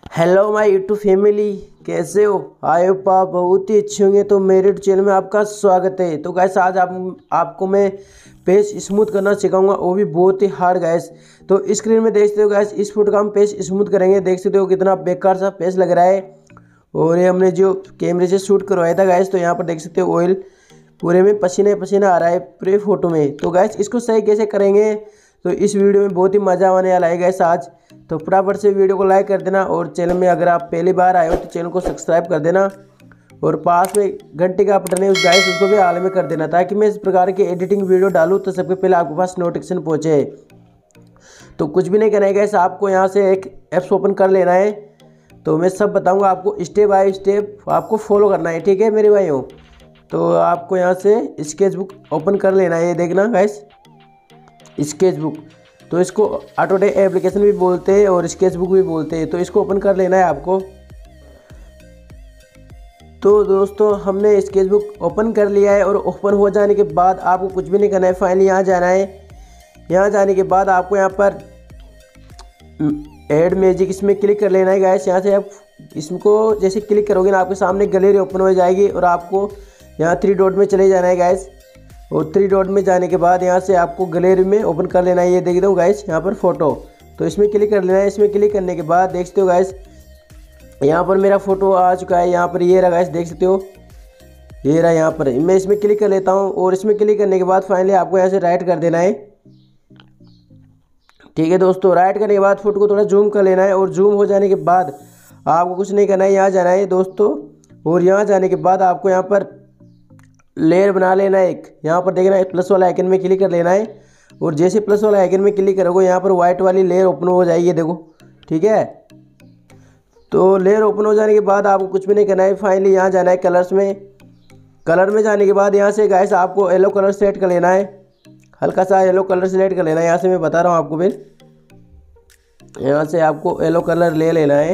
Hello my YouTube family, कैसे हो? I hope आप बहुत ही अच्छे होंगे। तो मेरे चैनल में आपका स्वागत है। तो गैस आज आपको मैं पेज स्मूथ करना सिखाऊंगा, वो भी बहुत ही हार्ड गैस। तो स्क्रीन में देख सकते हो गैस, इस फुट का हम पेज स्मूथ करेंगे। देख सकते हो कितना बेकार सा पेज लग रहा है। और ये हमने जो कैमरे से शूट करवाया था गैस, तो यहाँ पर देख सकते हो ऑयल पूरे में पसीना पसीना आ रहा है पूरे फोटो में। तो गैस इसको सही कैसे करेंगे, तो इस वीडियो में बहुत ही मज़ा आने वाला है गैस आज। तो फटाफट से वीडियो को लाइक कर देना, और चैनल में अगर आप पहली बार आए हो तो चैनल को सब्सक्राइब कर देना, और पास में घंटे का बटन है उस गाइस उसको भी आल में कर देना, ताकि मैं इस प्रकार की एडिटिंग वीडियो डालूँ तो सबसे पहले आपके पास नोटिफिकेशन पहुँचे। तो कुछ भी नहीं करना है गैस, आपको यहाँ से एक ऐप्स ओपन कर लेना है। तो मैं सब बताऊँगा आपको, स्टेप बाय स्टेप आपको फॉलो करना है, ठीक है मेरे भाइयों। तो आपको यहाँ से स्केचबुक ओपन कर लेना है, ये देखना गाइस स्केचबुक। तो इसको ऑटोडेस्क एप्लीकेशन भी बोलते हैं और स्केचबुक भी बोलते हैं। तो इसको ओपन कर लेना है आपको। तो दोस्तों हमने स्केचबुक ओपन कर लिया है, और ओपन हो जाने के बाद आपको कुछ भी नहीं करना है, फाइनली यहाँ जाना है। यहाँ जाने के बाद आपको यहाँ पर ऐड मैजिक इसमें क्लिक कर लेना है गाइस। यहाँ से आप इसको जैसे क्लिक करोगे ना, आपके सामने गैलरी ओपन हो जाएगी, और आपको यहाँ 3 डॉट में चले जाना है गाइस। और 3 डॉट में जाने के बाद यहाँ से आपको गैलरी में ओपन कर लेना है। ये देख दो गाइस यहाँ पर फोटो, तो इसमें क्लिक कर लेना है। इसमें क्लिक करने के बाद देख सकते हो गाइस यहाँ पर मेरा फोटो आ चुका है। यहाँ पर ये रहा गाइस, देख सकते हो ये रहा। यहाँ पर मैं इसमें क्लिक कर लेता हूँ, और इसमें क्लिक करने के बाद फाइनली आपको यहाँ से राइट कर देना है, ठीक है दोस्तों। राइट करने के बाद फोटो को थोड़ा जूम कर लेना है, और जूम हो जाने के बाद आपको कुछ नहीं करना है, यहाँ जाना है दोस्तों। और यहाँ जाने के बाद आपको यहाँ पर लेयर बना लेना है एक। यहाँ पर देखना है प्लस वाला आइकन में क्लिक कर लेना है, और जैसे प्लस वाला आइकन में क्लिक करोगे यहाँ पर व्हाइट वाली लेयर ओपन हो जाएगी, देखो ठीक है। तो लेयर ओपन हो जाने के बाद आपको कुछ भी नहीं करना है, फाइनली यहाँ जाना है कलर्स में। कलर में जाने के बाद यहाँ से गाइस आपको येलो कलर सेलेक्ट कर लेना है, हल्का सा येलो कलर सेलेक्ट कर लेना है। यहाँ से मैं बता रहा हूँ आपको, फिर यहाँ से आपको येलो कलर ले लेना है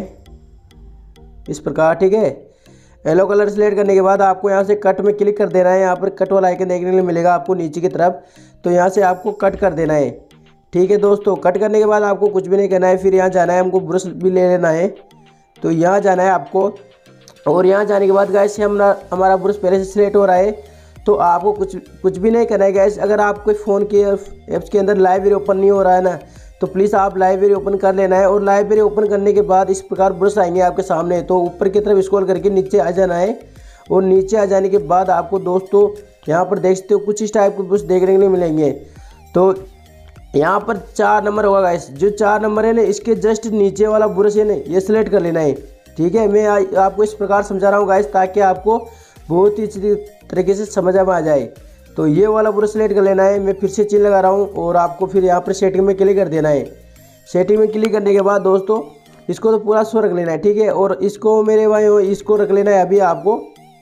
इस प्रकार, ठीक है। येलो कलर सेलेक्ट करने के बाद आपको यहाँ से कट में क्लिक कर देना है। यहाँ पर कट वाला आइकन देखने के लिए मिलेगा आपको नीचे की तरफ, तो यहाँ से आपको कट कर देना है, ठीक है दोस्तों। कट करने के बाद आपको कुछ भी नहीं करना है, फिर यहाँ जाना है, हमको ब्रश भी ले लेना है। तो यहाँ जाना है आपको, और यहाँ जाने के बाद गैस हमारा ब्रश पहले से सिलेक्ट हो रहा है। तो आपको कुछ भी नहीं करना है गैस। अगर आपके फ़ोन के ऐप्स के अंदर लाइब्रेरी ओपन नहीं हो रहा है ना, तो प्लीज़ आप लाइब्रेरी ओपन कर लेना है। और लाइब्रेरी ओपन करने के बाद इस प्रकार ब्रश आएंगे आपके सामने, तो ऊपर की तरफ स्क्रॉल करके नीचे आ जाना है। और नीचे आ जाने के बाद आपको दोस्तों यहाँ पर देख सकते हो कुछ इस टाइप के ब्रश देखने के लिए मिलेंगे। तो यहाँ पर 4 नंबर होगा गाइस, जो 4 नंबर है ना, इसके जस्ट नीचे वाला ब्रश है ना, ये सिलेक्ट कर लेना है, ठीक है। मैं आपको इस प्रकार समझा रहा हूँ गाइस, ताकि आपको बहुत ही अच्छी तरीके से समझ में आ जाए। तो ये वाला पूरा सेलेक्ट कर लेना है। मैं फिर से चिन्ह लगा रहा हूँ, और आपको फिर यहाँ पर सेटिंग में क्लिक कर देना है। सेटिंग में क्लिक करने के बाद दोस्तों इसको तो पूरा शो रख लेना है, ठीक है। और इसको मेरे भाइयों इसको रख लेना है, अभी आपको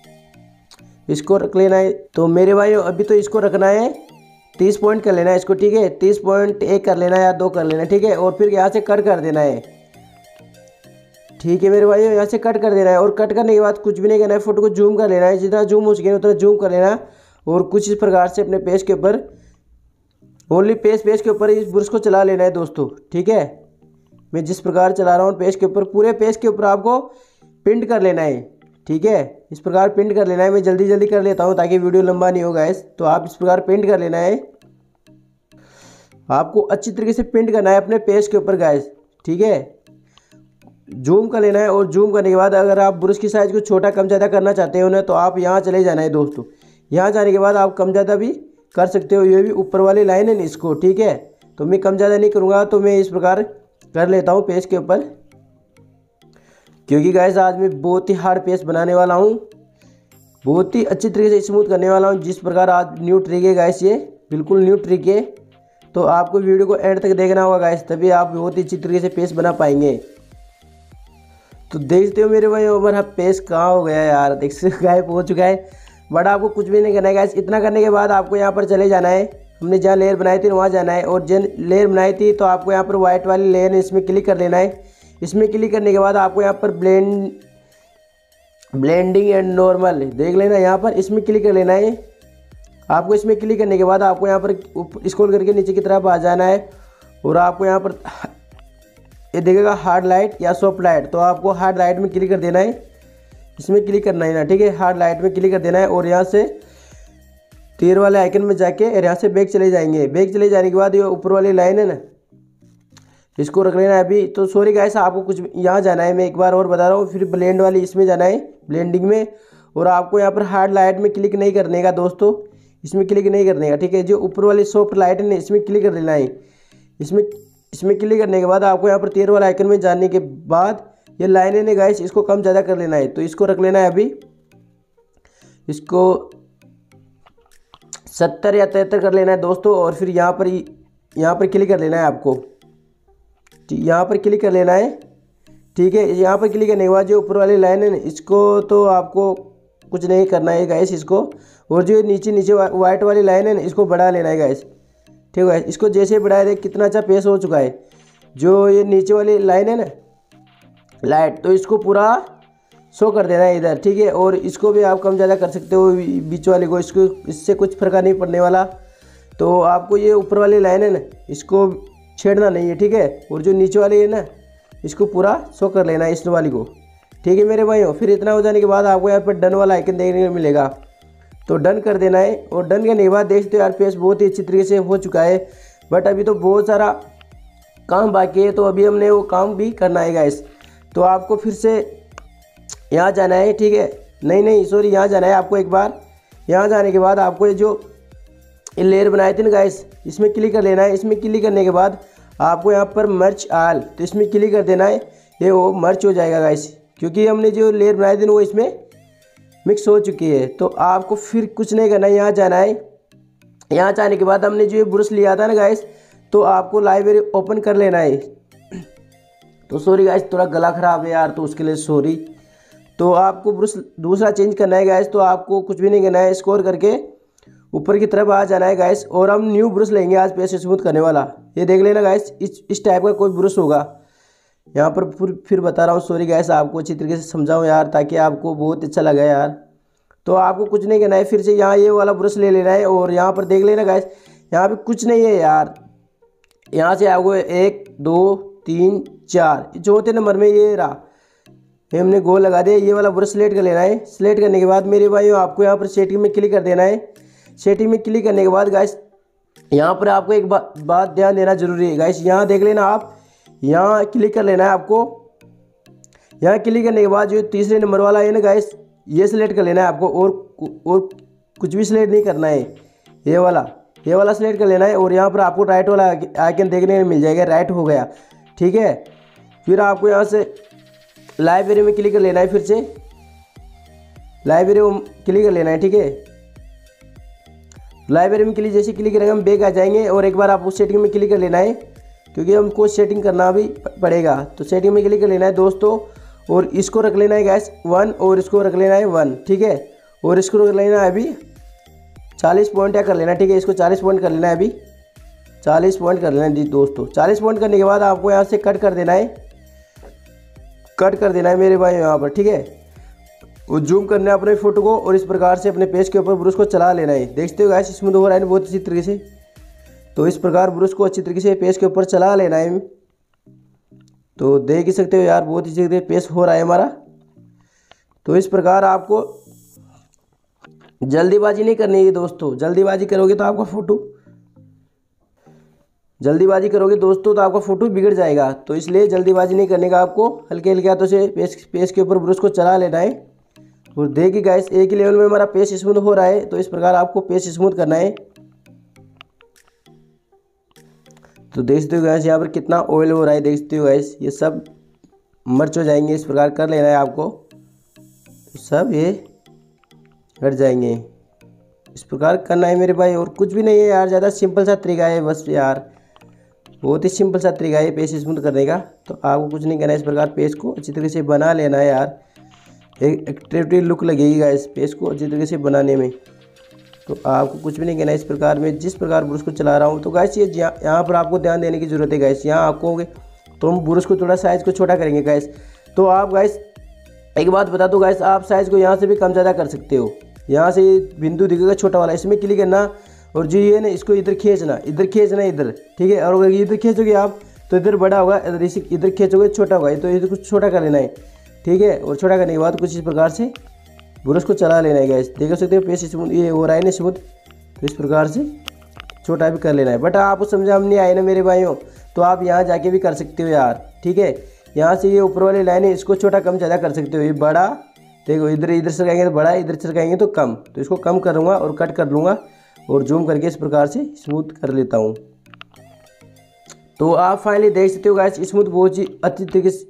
इसको रख लेना है। तो मेरे भाइयों अभी तो इसको रखना है 30 पॉइंट कर लेना है इसको, ठीक है। 30.1 कर लेना है या 2 कर लेना है, ठीक है। और फिर यहाँ से कट कर देना है, ठीक है मेरे भाइयों, यहाँ से कट कर देना है। और कट करने के बाद कुछ भी नहीं करना है, फोटो को जूम कर लेना है, जितना जूम हो सके उतना जूम कर लेना। और कुछ इस प्रकार से अपने पेज के ऊपर ओनली पेज के ऊपर इस ब्रश को चला लेना है दोस्तों, ठीक है। मैं जिस प्रकार चला रहा हूँ पेज के ऊपर, पूरे पेज के ऊपर आपको पिंट कर लेना है, ठीक है। इस प्रकार पिंट कर लेना है। मैं जल्दी जल्दी कर लेता हूँ ताकि वीडियो लंबा नहीं होगा गाइस। तो आप इस प्रकार पिंट कर लेना है, आपको अच्छी तरीके से पिंट करना है अपने पेज के ऊपर गाइस, ठीक है। जूम कर लेना है, और जूम करने के बाद अगर आप ब्रश की साइज़ को छोटा कम ज़्यादा करना चाहते हो ना, तो आप यहाँ चले जाना है दोस्तों। यहाँ जाने के बाद आप कम ज़्यादा भी कर सकते हो, ये भी ऊपर वाली लाइन है ना इसको, ठीक है। तो मैं कम ज़्यादा नहीं करूँगा, तो मैं इस प्रकार कर लेता हूँ पेज के ऊपर, क्योंकि गाइस आज मैं बहुत ही हार्ड पेज बनाने वाला हूँ, बहुत ही अच्छी तरीके से स्मूथ करने वाला हूँ। जिस प्रकार आज न्यू ट्रिक है गाइस, ये बिल्कुल न्यू ट्रिक है। तो आपको वीडियो को एंड तक देखना होगा गाइस, तभी आप बहुत ही अच्छी तरीके से पेज बना पाएंगे। तो देखते हो मेरे भाई हमारा पेज कहाँ हो गया यार, देख सकते गायब हो चुका है। बट आपको कुछ भी नहीं करना है गाइस। इतना करने के बाद आपको यहाँ पर चले जाना है, हमने जहाँ लेयर बनाई थी वहाँ जाना है। और जिन लेयर बनाई थी तो आपको यहाँ पर व्हाइट वाली लेयर है, इसमें क्लिक कर लेना है। इसमें क्लिक करने के बाद आपको यहाँ पर ब्लेंडिंग एंड नॉर्मल देख लेना, यहाँ पर इसमें क्लिक कर लेना है। आपको इसमें क्लिक करने के बाद आपको यहाँ पर स्क्रॉल करके नीचे की तरफ आ जाना है, और आपको यहाँ पर 100 ये देखेगा हार्ड लाइट या सॉफ्ट लाइट, तो आपको हार्ड लाइट में क्लिक कर देना है, इसमें क्लिक करना है ना, ठीक है। हार्ड लाइट में क्लिक कर देना है और यहाँ से तीर वाले आइकन में जाके और यहाँ से बैक चले जाएंगे। बैक चले जाने के बाद ये ऊपर वाली लाइन है ना, इसको रख लेना है अभी। तो सॉरी गाइस, आपको कुछ यहाँ जाना है, मैं एक बार और बता रहा हूँ, फिर ब्लेंड वाली इसमें जाना है, ब्लेंडिंग में। और आपको यहाँ पर हार्ड लाइट में क्लिक नहीं करने का दोस्तों, इसमें क्लिक नहीं करने का, ठीक है। जो ऊपर वाली सॉफ्ट लाइट है ना, इसमें क्लिक कर लेना है। इसमें क्लिक करने के बाद आपको यहाँ पर तीर वाला आइकन में जाने के बाद ये लाइनें ने गाइस, इसको कम ज़्यादा कर लेना है। तो इसको रख लेना है अभी, इसको 70 या 73 कर लेना है दोस्तों। और फिर यहाँ पर क्लिक कर लेना है आपको, यहाँ पर क्लिक कर लेना है, ठीक है। यहाँ पर क्लिक करने के बाद जो ऊपर वाली लाइन है ना, इसको तो आपको कुछ नहीं करना है गाइस, इसको। और जो नीचे वाइट वाली लाइन है ना, इसको बढ़ा लेना है गाइस, ठीक है। इसको जैसे बढ़ाया देख कितना अच्छा पेश हो चुका है। जो ये नीचे वाली लाइन है ना लाइट, तो इसको पूरा शो कर देना है इधर, ठीक है। और इसको भी आप कम ज़्यादा कर सकते हो, बीच वाले को, इसको इससे कुछ फर्क नहीं पड़ने वाला। तो आपको ये ऊपर वाली लाइन है ना, इसको छेड़ना नहीं है, ठीक है। और जो नीचे वाली है ना, इसको पूरा शो कर लेना है इस वाली को, ठीक है मेरे भाइयों। फिर इतना हो जाने के बाद आपको यहाँ पर डन वाला आइकन देखने को मिलेगा, तो डन कर देना है। और डन करने के बाद देखते हो यार पेज बहुत ही अच्छी तरीके से हो चुका है। बट अभी तो बहुत सारा काम बाकी है, तो अभी हमने वो काम भी करना है गाइस। तो आपको फिर से यहाँ जाना है, ठीक है। नहीं सॉरी, यहाँ जाना है आपको एक बार। यहाँ जाने के बाद आपको ये जो लेयर बनाए थे ना गाइस, इसमें क्लिक कर लेना है। इसमें क्लिक करने के बाद आपको यहाँ पर मर्च आल, तो इसमें क्लिक कर देना है। ये वो मर्च हो जाएगा गाइस, क्योंकि हमने जो लेयर बनाए थे ना वो इसमें मिक्स हो चुकी है। तो आपको फिर कुछ नहीं करना है, यहाँ जाना है। यहाँ जाने के बाद हमने जो ये ब्रश लिया था ना गाइस, तो आपको लाइब्रेरी ओपन कर लेना है। तो सॉरी गाइस, थोड़ा गला ख़राब है यार, तो उसके लिए सॉरी। तो आपको ब्रश दूसरा चेंज करना है गाइस, तो आपको कुछ भी नहीं करना है, स्क्रॉल करके ऊपर की तरफ आ जाना है गाइस। और हम न्यू ब्रश लेंगे आज पेज स्मूथ करने वाला। ये देख लेना गाइस, इस टाइप का कोई ब्रश होगा। यहाँ पर फिर बता रहा हूँ, सॉरी गाइस, आपको अच्छी तरीके से समझाऊँ यार, ताकि आपको बहुत अच्छा लगा यार। तो आपको कुछ नहीं करना है, फिर से यहाँ ये वाला ब्रश ले लेना है। और यहाँ पर देख लेना गाइस, यहाँ पे कुछ नहीं है यार। यहाँ से आपको 1 2 3 4 चौथे नंबर में ये रहा, हमने गोल लगा दिया। ये वाला ब्रश सिलेक्ट कर लेना है। सिलेक्ट करने के बाद मेरे भाइयों आपको यहाँ पर सेटिंग में क्लिक कर देना है। सेटिंग में क्लिक करने के बाद गाइस, यहाँ पर आपको एक बात ध्यान देना जरूरी है गाइस। यहाँ देख लेना आप, यहाँ क्लिक कर लेना है आपको। यहाँ क्लिक करने के बाद जो तीसरे नंबर वाला है ना गाइस, ये सिलेक्ट कर लेना है आपको। और कुछ भी सिलेक्ट नहीं करना है, ये वाला सिलेक्ट कर लेना है। और यहाँ पर आपको राइट वाला आइकन देखने में मिल जाएगा, राइट हो गया, ठीक है। फिर आपको यहाँ से लाइब्रेरी में क्लिक कर लेना है, फिर से लाइब्रेरी में क्लिक कर लेना है, ठीक है। लाइब्रेरी में क्लिक जैसे क्लिक करेंगे हम बैक आ जाएंगे। और एक बार आप उस सेटिंग में क्लिक कर लेना है, क्योंकि हमको सेटिंग करना भी पड़ेगा। तो सेटिंग में क्लिक कर लेना है दोस्तों, और इसको रख लेना है गैस 1, और इसको रख लेना है 1, ठीक है। और इसको रख लेना है अभी 40 पॉइंट या कर लेना है, ठीक है। इसको 40 पॉइंट कर लेना है, अभी 40 पॉइंट कर लेना है जी दोस्तों। 40 पॉइंट करने के बाद आपको यहाँ से कट कर देना है, मेरे भाई यहाँ पर, ठीक है। और जूम करना है अपने फोटो को, और इस प्रकार से अपने पेज के ऊपर ब्रश को चला लेना है। देखते हो गाइस, इसमें हो रहा है बहुत अच्छी तरीके से। तो इस प्रकार ब्रश को अच्छी तरीके से पेज के ऊपर चला लेना है। तो देख ही सकते हो यार, बहुत अच्छी तरीके से पेज हो रहा है हमारा। तो इस प्रकार आपको जल्दीबाजी नहीं करनी है दोस्तों। जल्दीबाजी करोगे तो आपका फोटो बिगड़ जाएगा। तो इसलिए जल्दीबाजी नहीं करने का, आपको हल्के हल्के हाथों से पेज के ऊपर ब्रश को चला लेना है। और देखिए गाइस, एक ही लेवल में हमारा पेज स्मूथ हो रहा है। तो इस प्रकार आपको पेज स्मूथ करना है। तो देखते हो गाइस, यहाँ पर कितना ऑयल हो रहा है, देखते हो गाइस, ये सब मर्च हो जाएंगे। इस प्रकार कर लेना है आपको, तो सब ये हट जाएंगे। इस प्रकार करना है मेरे भाई, और कुछ भी नहीं है यार, ज़्यादा सिंपल सा तरीका है बस यार, बहुत ही सिंपल सा तरीका है पेज स्मूथ करने का। तो आपको कुछ नहीं करना है, इस प्रकार पेज को अच्छी तरीके से बना लेना है यार। एक अट्रैक्टिव लुक लगेगी गाइस पेज को अच्छी तरीके से बनाने में। तो आपको कुछ भी नहीं करना है, इस प्रकार में जिस प्रकार ब्रश को चला रहा हूँ। तो गाइस ये यहाँ पर आपको ध्यान देने की ज़रूरत है गाइस। यहाँ आपको तो हम ब्रश को थोड़ा साइज़ को छोटा करेंगे गाइस। तो आप गाइस एक बात बता दो गाइस, आप साइज़ को यहाँ से भी कम ज़्यादा कर सकते हो। यहाँ से बिंदु दिखेगा छोटा वाला, इसमें क्लिक करना, और जो ये ना इसको इधर खींचना, इधर, ठीक है। और अगर इधर खींचोगे आप तो इधर बड़ा होगा, इधर खींचोगे छोटा होगा, तो इधर कुछ छोटा कर लेना है, ठीक है। और छोटा करने के बाद कुछ इस प्रकार से ब्रश को चला लेना है गैस, देख सकते हो पेस्ट स्मूथ ये हो रहा है ना स्मूथ, तो इस प्रकार से छोटा भी कर लेना है। बट आपको समझा हम नहीं आए ना मेरे भाइयों, तो आप यहाँ जाके भी कर सकते हो यार, ठीक है। यहाँ से ये ऊपर वाली लाइन है, इसको छोटा कम ज़्यादा कर सकते हो। ये बड़ा देखो, इधर सरकाएंगे तो बड़ा, इधर सरकाएंगे तो कम, तो इसको कम करूँगा और कट कर लूँगा और जूम करके इस प्रकार से स्मूथ कर लेता हूँ। तो आप फाइनली देख सकते हो गाइस, स्मूथ बहुत ही अच्छी तरीके से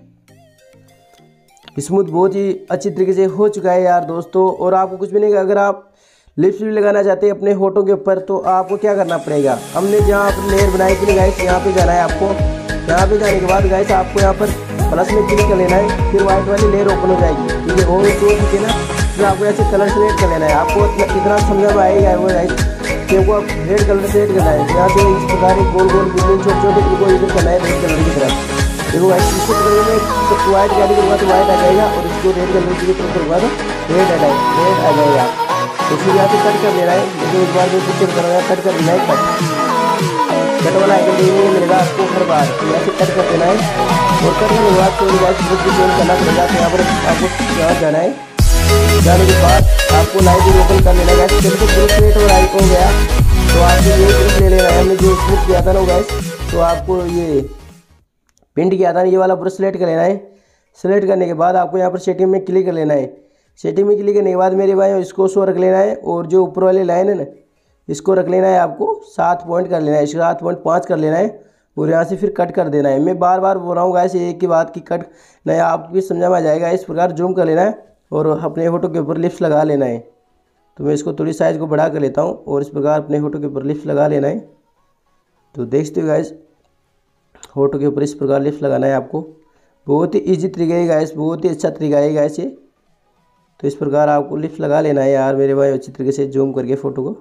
हो चुका है यार दोस्तों। और आपको कुछ भी नहीं, अगर आप लिप्स भी लगाना चाहते हैं अपने होठों के ऊपर, तो आपको क्या करना पड़ेगा, हमने जहाँ अपनी लेयर बनाई थी गाइस, यहाँ पे जाना है आपको। यहाँ पे जाने के बाद गाइस आपको यहाँ पर प्लस में क्लिक कर लेना है, फिर व्हाइट वाली लेयर ओपन हो जाएगी, ठीक है। और जो ठीक है ना, फिर आपको ऐसे कलर सेलेक्ट कर लेना है। आपको इतना समझ में आएगा वो गाइस कि वो रेड कलर सेलेक्ट करना है। यहाँ से इस प्रकार गोल गोल बिल्कुल छोटे छोटे इनको यूज करना है रेड कलर की तरफ। देखो गाइस, इसको कलर में व्हाइट कैरी करूँगा तो व्हाइट आ जाएगा, और इसको रेड कलर की तरफ करूँगा तो रेड आ जाएगा। तो फिर यहाँ से कट कर लेना है, लेकिन एक बार में पिक्चर करना है, कट कर लेना है, कट वाला आइकन देखने मिलेगा आपको हर बार, तो यहाँ से कट कर देना है। और कट करने के बाद कोई गाइस बुक भी चेंज करना पड़ेगा, तो यहाँ पर आपको यहाँ जाना है। जाने के बाद आपको लाइट ओपन कर लेना है। जब ग्रुप सेट और लाइट हो गया तो आपको ये ग्रुप ले लेना है। हमने जो स्मूथ किया था ना गाइस, तो आपको ये पेंट किया था ना, ये वाला ब्रश सेलेक्ट कर लेना है। सेलेक्ट करने के बाद आपको यहाँ पर सेटिंग में क्लिक कर लेना है। सेटिंग में क्लिक करने के बाद मेरे भाई इसको 100 रख लेना है, और जो ऊपर वाली लाइन है ना, इसको रख लेना है आपको 7 पॉइंट कर लेना है, 7.5 कर लेना है। और यहाँ से फिर कट कर देना है। मैं बार बार बोल रहा हूँ गाइस एक ही बात की कट नहीं, आपकी समझा में आ जाएगा। इस प्रकार जूम कर लेना है और अपने होठों के ऊपर लिप्स लगा लेना है। तो मैं इसको थोड़ी साइज़ को बढ़ा कर लेता हूँ, और इस प्रकार अपने होठों के ऊपर लिप्स लगा लेना है। तो देखते हो गाइस, होठों के ऊपर इस प्रकार लिप्स लगाना है आपको। बहुत ही ईजी तरीका है गाइस, बहुत ही अच्छा तरीका है गाइस ये। तो इस प्रकार आपको लिप्स लगा लेना है यार मेरे भाई, अच्छी तरीके से जूम करके फ़ोटो को।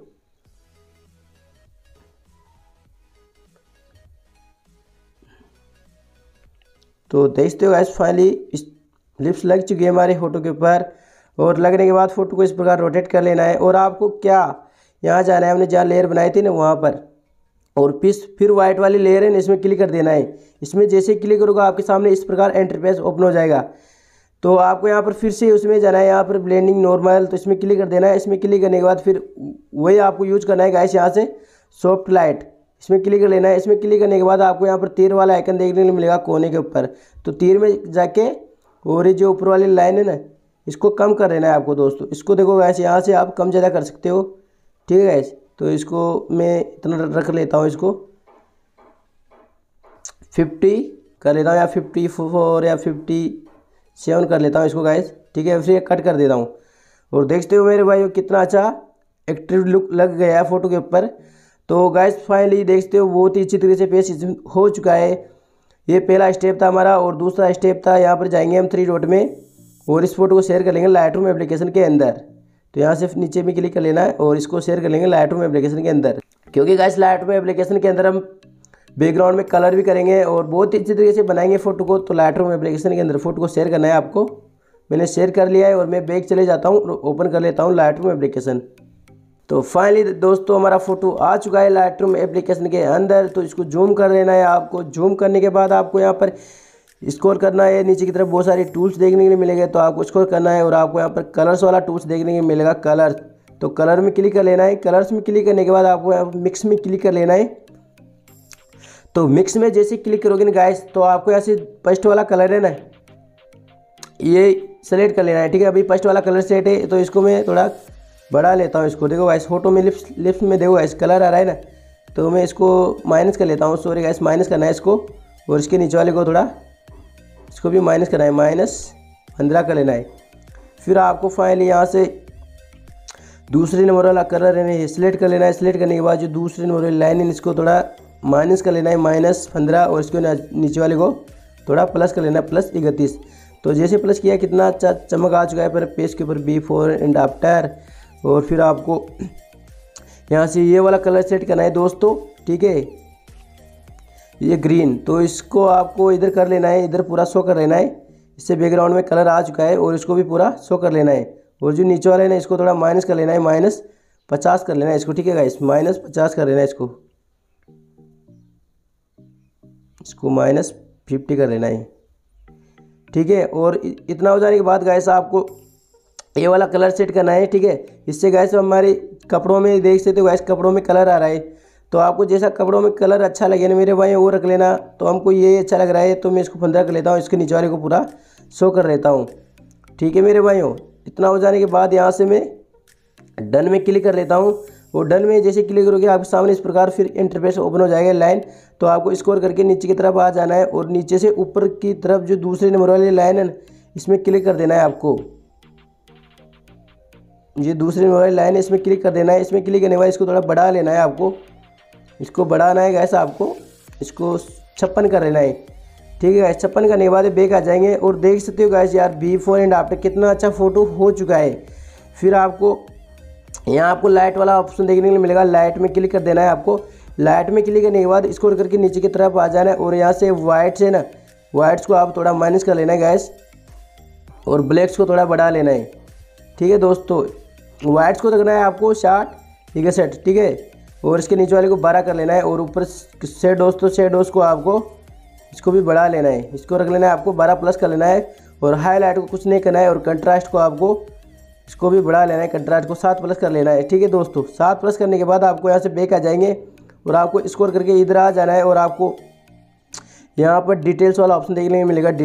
तो देखते हो गाइस, फाइनली लिप्स लग चुकी है हमारे फोटो के ऊपर। और लगने के बाद फ़ोटो को इस प्रकार रोटेट कर लेना है। और आपको क्या यहाँ जाना है, हमने जहाँ लेयर बनाई थी ना वहाँ पर, और फिर वाइट वाली लेयर है ना, इसमें क्लिक कर देना है। इसमें जैसे क्लिक करोगे आपके सामने इस प्रकार इंटरफेस ओपन हो जाएगा। तो आपको यहाँ पर फिर से उसमें जाना है, यहाँ पर ब्लेंडिंग नॉर्मल, तो इसमें क्लिक कर देना है। इसमें क्लिक करने के बाद फिर वही आपको यूज करना है गाइस, यहाँ से सॉफ्ट लाइट, इसमें क्लिक कर लेना है। इसमें क्लिक करने के बाद आपको यहाँ पर तीर वाला आइकन देखने को मिलेगा कोने के ऊपर, तो तीर में जाके और ये जो ऊपर वाली लाइन है ना, इसको कम कर लेना है आपको दोस्तों। इसको देखो गाइस, यहाँ से आप कम ज़्यादा कर सकते हो, ठीक है गाइस। तो इसको मैं इतना रख लेता हूँ, इसको 50 कर लेता हूँ, या 54 या 57 कर लेता हूँ इसको गाइस, ठीक है। फिर कट कर देता हूँ। और देखते हो मेरे भाई कितना अच्छा एक्टिव लुक लग गया है फोटो के ऊपर। तो गाइस फाइनली देखते हो बहुत ही अच्छी तरीके से पेश हो चुका है। ये पहला स्टेप था हमारा, और दूसरा स्टेप था यहाँ पर जाएंगे हम 3 डॉट में, और इस फोटो को शेयर कर लेंगे लाइटरूम एप्लीकेशन के अंदर। तो यहाँ से नीचे में क्लिक कर लेना है, और इसको शेयर कर लेंगे लाइटरूम एप्लीकेशन के अंदर। क्योंकि गाइस लाइटरूम एप्लीकेशन के अंदर हम बैकग्राउंड में कलर भी करेंगे और बहुत ही अच्छी तरीके से बनाएंगे फ़ोटो को। तो लाइटरूम एप्लीकेशन के अंदर फोटो को शेयर करना है आपको। मैंने शेयर कर लिया है, और मैं बैक चले जाता हूँ और ओपन कर लेता हूँ लाइटरूम एप्लीकेशन। तो फाइनली दोस्तों हमारा फ़ोटो आ चुका है लाइटरूम एप्लीकेशन के अंदर। तो इसको जूम कर लेना है आपको। जूम करने के बाद आपको यहाँ पर स्क्रॉल करना है, नीचे की तरफ बहुत सारी टूल्स देखने को मिलेंगे, तो आपको स्क्रॉल करना है, और आपको यहाँ पर कलर्स वाला टूल्स देखने को मिलेगा, कलर। तो कलर में क्लिक कर लेना है। कलर्स में क्लिक करने के बाद आपको यहाँ मिक्स में क्लिक कर लेना है। तो मिक्स में जैसे क्लिक करोगे ना गाइस, तो आपको यहाँ से फर्स्ट वाला कलर है ना, ये सेलेक्ट कर लेना है, ठीक है। अभी फर्स्ट वाला कलर सेट है, तो इसको मैं थोड़ा बढ़ा लेता हूँ। इसको देखो गाइस, फोटो में लिप्स में देखो गाइस कलर आ रहा है ना, तो मैं इसको माइनस कर लेता हूँ। सॉरी गाइस, माइनस करना है इसको, और इसके नीचे वाले को थोड़ा इसको भी माइनस करना है, -15 कर लेना है। फिर आपको फाइनली यहाँ से दूसरे नंबर वाला कलर है सिलेक्ट कर लेना है। सिलेक्ट करने के बाद जो दूसरे नंबर वाली लाइन है इसको थोड़ा माइनस कर लेना है, -15, और इसको नीचे वाले को थोड़ा प्लस कर लेना है, +31। तो जैसे प्लस किया कितना अच्छा चमक आ चुका है पर पेज के ऊपर बिफोर एंड आफ्टर। और फिर आपको यहाँ से ये वाला कलर सेट करना है दोस्तों, ठीक है, ये ग्रीन। तो इसको आपको इधर कर लेना है, इधर पूरा शो कर लेना है। इससे बैकग्राउंड में कलर आ चुका है, और इसको भी पूरा शो कर लेना है। और जो नीचे वाला है ना, इसको थोड़ा माइनस कर लेना है, -50 कर लेना है इसको, ठीक है गाइस, -50 कर लेना है इसको। इसको -50 कर लेना है, ठीक है। और इतना हो जाने के बाद गैस आपको ये वाला कलर सेट करना है, ठीक है। इससे गैस हमारे कपड़ों में देख सकते हो गैस कपड़ों में कलर आ रहा है। तो आपको जैसा कपड़ों में कलर अच्छा लगे ना मेरे भाई वो रख लेना। तो हमको ये अच्छा लग रहा है तो मैं इसको 15 कर लेता हूँ, इसके नीचे वाले को पूरा 100 कर लेता हूँ, ठीक है मेरे भाइयों। इतना हो जाने के बाद यहाँ से मैं डन में क्लिक कर लेता हूँ। और डन में जैसे क्लिक करोगे आपके सामने इस प्रकार फिर इंटरफेस ओपन हो जाएगा लाइन। तो आपको स्क्रॉल करके नीचे की तरफ आ जाना है और नीचे से ऊपर की तरफ जो दूसरे नंबर वाली लाइन है इसमें क्लिक कर देना है आपको। ये दूसरे नंबर वाली लाइन है इसमें क्लिक कर देना है। इसमें क्लिक करने के बाद इसको थोड़ा बढ़ा लेना है आपको, इसको बढ़ाना है गैस आपको, इसको 56 कर लेना है, ठीक है गैस। 56 करने के बाद बैक आ जाएंगे और देख सकते हो गैस यार बिफोर एंड आफ्टर कितना अच्छा फोटो हो चुका है। फिर आपको यहाँ आपको लाइट वाला ऑप्शन देखने को मिलेगा, लाइट में क्लिक कर देना है आपको। लाइट में क्लिक करने के बाद स्क्रॉल करके नीचे की तरफ आ जाना है और यहाँ से वाइट से ना वाइट्स को आप थोड़ा माइनस कर लेना है गैस और ब्लैक्स को थोड़ा बढ़ा लेना है, ठीक है दोस्तों। वाइट्स को रखना है आपको 60, ठीक है सेट, ठीक है। और इसके नीचे वाले को 12 कर लेना है और ऊपर से दोस्तों शेडोज को आपको इसको भी बढ़ा लेना है, इसको रख लेना है आपको 12 प्लस कर लेना है। और हाईलाइट को कुछ नहीं करना है और कंट्रास्ट को आपको इसको भी बढ़ा लेना है, कंट्रास्ट को 7 प्लस कर लेना है, ठीक है दोस्तों। 7 प्लस करने के बाद आपको यहाँ से बैक आ जाएंगे और आपको स्क्रॉल करके इधर आ जाना है और आपको यहाँ पर डिटेल्स वाला ऑप्शन देखने को मिलेगा,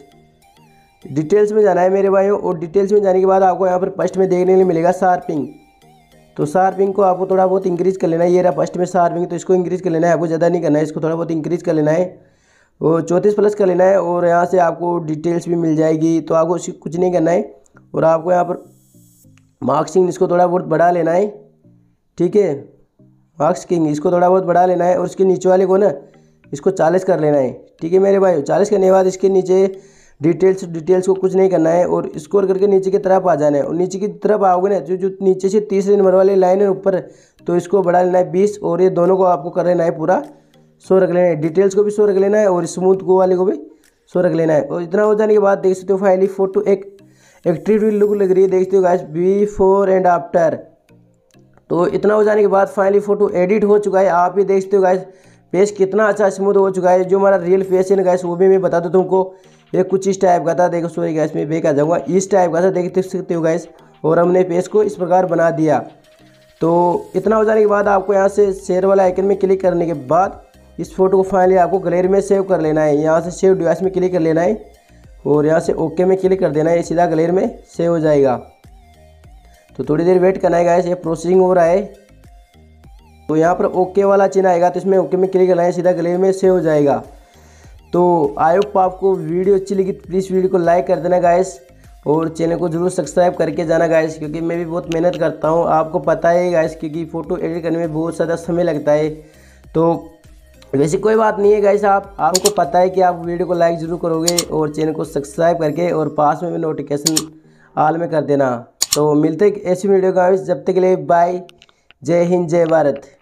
डिटेल्स में जाना है मेरे भाइयों। और डिटेल्स में जाने के बाद आपको यहाँ पर फर्स्ट में देखने को मिलेगा शार्पिंग। तो शार्पिंग को आपको थोड़ा बहुत इंक्रीज़ कर लेना है। ये रहा फर्स्ट में शार्पिंग, तो इसको इंक्रीज़ कर लेना है, आपको ज़्यादा नहीं करना है, इसको थोड़ा बहुत इंक्रीज़ कर लेना है और 34 प्लस कर लेना है। और यहाँ से आपको डिटेल्स भी मिल जाएगी, तो आपको कुछ नहीं करना है। और आपको यहाँ पर मार्क्सिंग इसको थोड़ा बहुत बढ़ा लेना है, ठीक है, मार्क्सिंग इसको थोड़ा बहुत बढ़ा लेना है। और इसके नीचे वाले को ना इसको 40 कर लेना है, ठीक है मेरे भाई। 40 करने के बाद इसके नीचे डिटेल्स को कुछ नहीं करना है और स्क्रॉल करके नीचे की तरफ आ जाना है। और नीचे की तरफ आओगे ना जो नीचे से तीसरे नंबर वाली लाइन है ऊपर, तो इसको बढ़ा लेना है 20 और ये दोनों को आपको कर लेना है पूरा 100 रख लेना है। डिटेल्स को भी 100 रख लेना है और स्मूथ को वाले को भी 100 रख लेना है। और इतना हो जाने के बाद देख सकते हो फाइनली फोटो एक एक्टिव लुक लग रही है, देखते हो गाइस बिफोर एंड आफ्टर। तो इतना हो जाने के बाद फाइनली फोटो एडिट हो चुका है, आप ही देख सकते हो गाइस फेस कितना अच्छा स्मूथ हो चुका है। जो हमारा रियल फेस है ना गाइस वो भी मैं बता दूँ तुमको, ये कुछ इस टाइप का था, देखो सॉरी गाइस मैं बैक आ जाऊँगा, इस टाइप का था, देख सकते हो गाइस। और हमने फेस को इस प्रकार बना दिया। तो इतना हो जाने के बाद आपको यहाँ से शेयर वाला आइकन में क्लिक करने के बाद इस फोटो को फाइनली आपको गैलरी में सेव कर लेना है। यहाँ से सेव डिवाइस में क्लिक कर लेना है और यहाँ से ओके में क्लिक कर देना है, सीधा गैलरी में सेव हो जाएगा। तो थोड़ी देर वेट करना है गाइस, ये प्रोसेसिंग हो रहा है। तो यहाँ पर ओके वाला चिन्ह आएगा तो इसमें ओके में क्लिक करना है, सीधा गैलरी में सेव हो जाएगा। तो आई होप आपको वीडियो अच्छी लगी, प्लीज़ वीडियो को लाइक कर देना गाइस और चैनल को जरूर सब्सक्राइब करके जाना गाइस, क्योंकि मैं भी बहुत मेहनत करता हूँ, आपको पता है गाइस, क्योंकि फ़ोटो एडिट करने में बहुत ज़्यादा समय लगता है। तो वैसे कोई बात नहीं है गाइस, आपको पता है कि आप वीडियो को लाइक ज़रूर करोगे और चैनल को सब्सक्राइब करके और पास में भी नोटिफिकेशन ऑल में कर देना। तो मिलते हैं ऐसी वीडियो गाइस, जब तक के लिए बाय, जय हिंद जय भारत।